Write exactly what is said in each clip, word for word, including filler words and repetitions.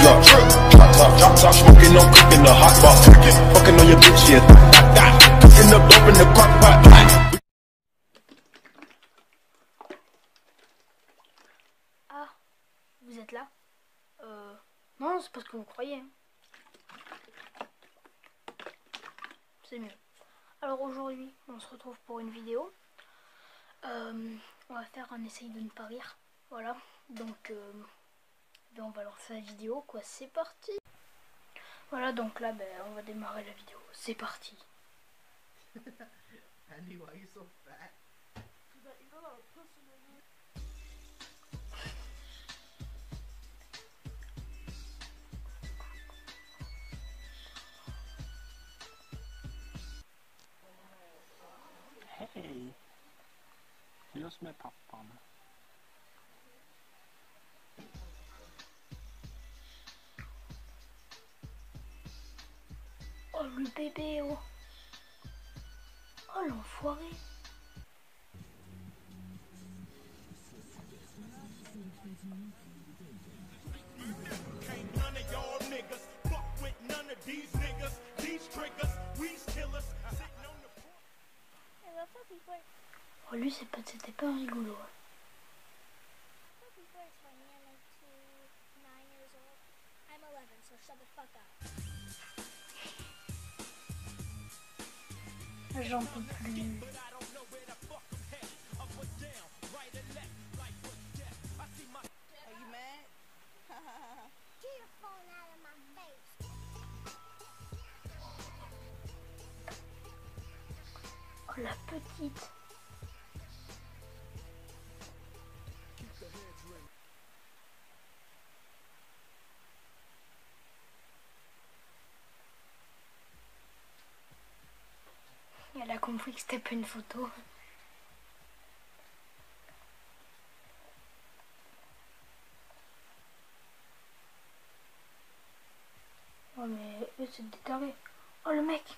up, drop top, drop top, smoking, no cooking, the hot box, fucking on your bitch, yeah, cooking up dope in the crock pot. Ah, vous êtes là? Euh, non, c'est pas ce que vous croyez. Hein. C'est mieux. Alors aujourd'hui, on se retrouve pour une vidéo. Euh, on va faire un essai de ne pas rire. Voilà, donc euh, ben on va lancer la vidéo, quoi, c'est parti. Voilà, donc là, ben, on va démarrer la vidéo. C'est parti. Andy, why are you so fat? Hey, just med pappan. Oh le bébé, oh. Oh l'enfoiré. Oh lui c'est pas, c'était pas un rigolo. J'en peux plus. Oh la petite. Elle a compris que c'était pas une photo. Oh mais eux c'est des tarés. Oh le mec.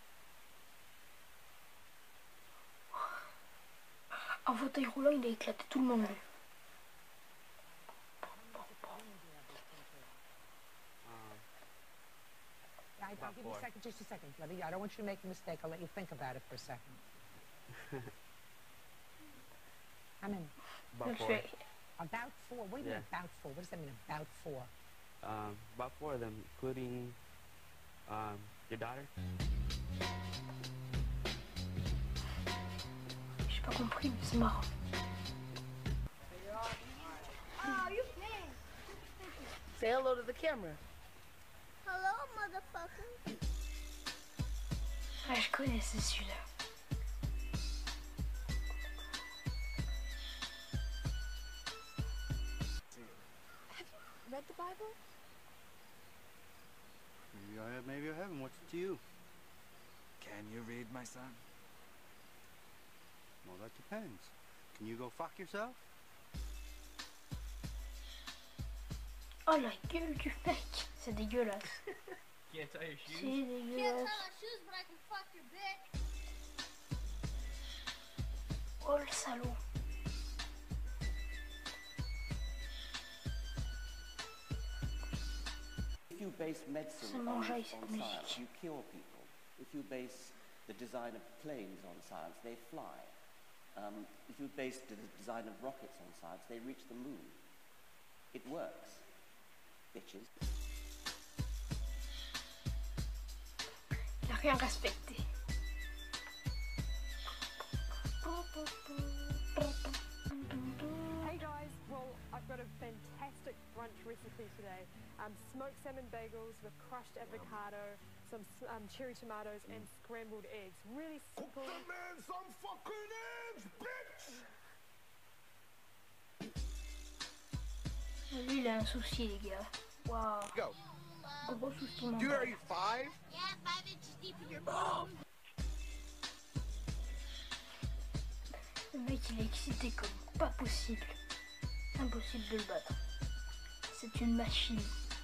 En fauteuil roulant il a éclaté tout le monde. I'll give you a second, just a second. Let me, I don't want you to make a mistake. I'll let you think about it for a second. I'm in. About That's four. right. About four? What do you Yeah. mean about four? What does that mean, about four? Um, about four of them, including um, your daughter. J'ai pas compris, mais c'est marrant. Oh, you can. Say hello to the camera. Hello, motherfucker. Ah, je connaissais celui-là. Read the Bible? Maybe I have, maybe I haven't. What's it to you? Can you read, my son? Well, that depends. Can you go fuck yourself? Oh la gueule du mec. C'est dégueulasse. Can't tie your C'est shoes. Can't tie dégueulasse. my shoes, but I can fuck your bitch. Oh le salaud. If you base medicine C'est on, mangeaille, on cette science, musique. you cure people. If you base the design of planes on science, they fly. Um, if you base the design of rockets on science, they reach the moon. It works, bitches. Il a rien respecté. Hey guys, well I've got a fantastic brunch recipe today. Um, smoked salmon bagels with crushed avocado, some um, cherry tomatoes and scrambled eggs. Really simple. Cook the man some fucking eggs, bitch! Lui il a un souci les gars. Waouh. Go. Gros souci You mental. already five? Yeah, five inches deep in your bum. Le mec il est excité comme pas possible. Impossible de le battre. C'est une machine.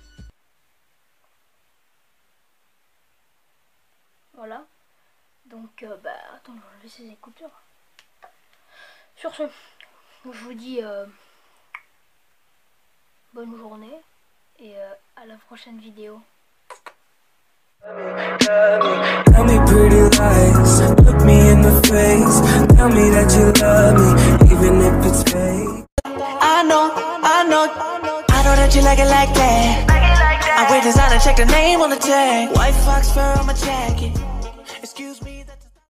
Voilà. Donc euh, bah attends, je vais enlever ses écouteurs. Sur ce, je vous dis euh, bonne journée. et euh, à la prochaine vidéo. Tell me pretty lies, look me in the face, tell me that you love me, even if it's fake. I know, I know, I know that you like it like that. I wear designer, check the name on the tag. White fox fur on my jacket. Excuse me.